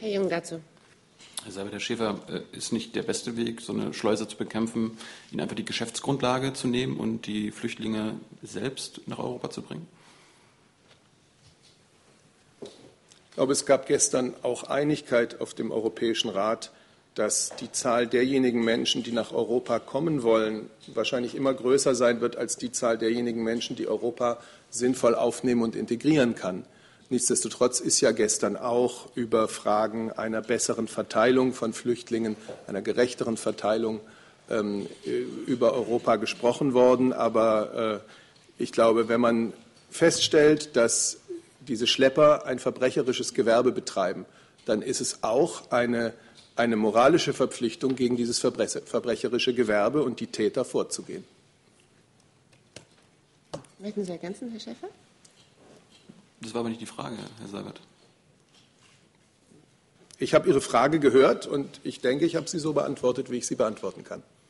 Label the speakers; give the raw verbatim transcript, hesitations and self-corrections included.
Speaker 1: Herr Jung dazu.
Speaker 2: Herr Seibert, Herr Schäfer, ist nicht der beste Weg, so eine Schleuse zu bekämpfen, ihnen einfach die Geschäftsgrundlage zu nehmen und die Flüchtlinge selbst nach Europa zu bringen?
Speaker 3: Ich glaube, es gab gestern auch Einigkeit auf dem Europäischen Rat, dass die Zahl derjenigen Menschen, die nach Europa kommen wollen, wahrscheinlich immer größer sein wird als die Zahl derjenigen Menschen, die Europa sinnvoll aufnehmen und integrieren kann. Nichtsdestotrotz ist ja gestern auch über Fragen einer besseren Verteilung von Flüchtlingen, einer gerechteren Verteilung ähm, über Europa gesprochen worden. Aber äh, ich glaube, wenn man feststellt, dass diese Schlepper ein verbrecherisches Gewerbe betreiben, dann ist es auch eine, eine moralische Verpflichtung, gegen dieses verbrecherische Gewerbe und die Täter vorzugehen.
Speaker 1: Möchten Sie ergänzen, Herr Schäfer?
Speaker 2: Das war aber nicht die Frage, Herr Seibert.
Speaker 3: Ich habe Ihre Frage gehört und ich denke, ich habe sie so beantwortet, wie ich sie beantworten kann.